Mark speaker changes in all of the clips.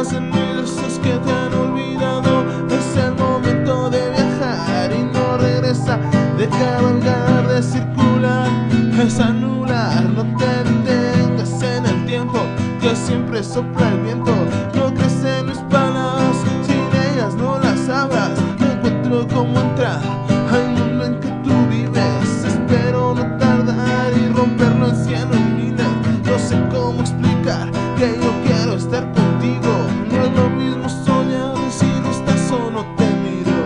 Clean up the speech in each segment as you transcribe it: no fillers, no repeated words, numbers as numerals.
Speaker 1: escondas en mis brazos que te han olvidado. Es el momento de viajar y no regresa, de cabalgar, de circular, es anular. No te detengas en el tiempo que siempre sopla el viento. No crecen mis palabras, sin ellas no las abras. No encuentro cómo entrar al mundo en que tú vives. Espero no tardar y romperlo en 100 o en miles. No sé cómo explicar que yo quiero estar contigo. No es lo mismo soñar si no estás o no te miro.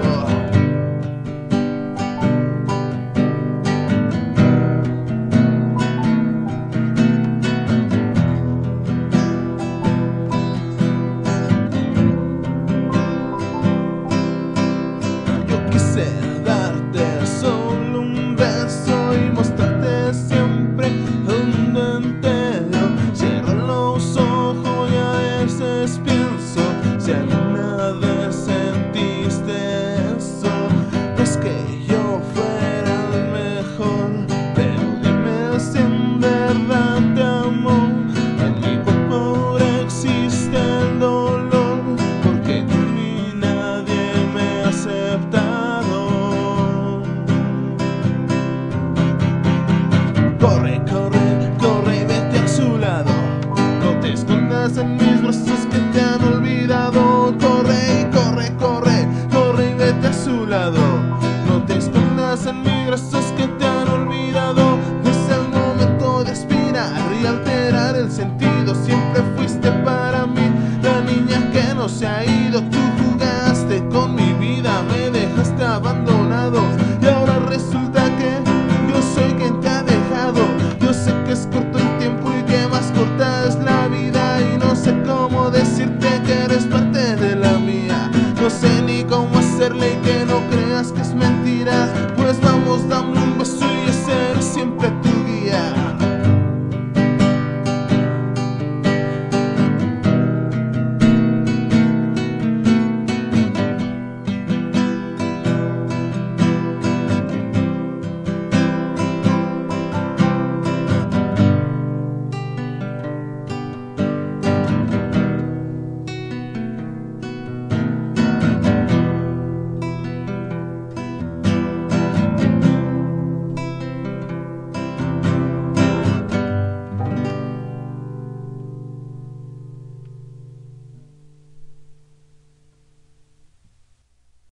Speaker 1: Yo quise darte solo un beso y mostrarte siempre el mundo entero. Cierro los ojos y a veces pienso si alguna vez sentiste eso. No es que yo fuera el mejor, pero dime si en verdad te amo. En mi cuerpo ahora existe el dolor, porque tú ni nadie me ha aceptado. Corre, corre, corre y vete a su lado. No te escondas en mis brazos que te han olvidado. Corre y corre, corre, corre y vete a su lado. No te escondas en mis brazos que te han olvidado. Es el momento de aspirar y alterar el sentido. Siempre fuiste para mí la niña que no se ha ido.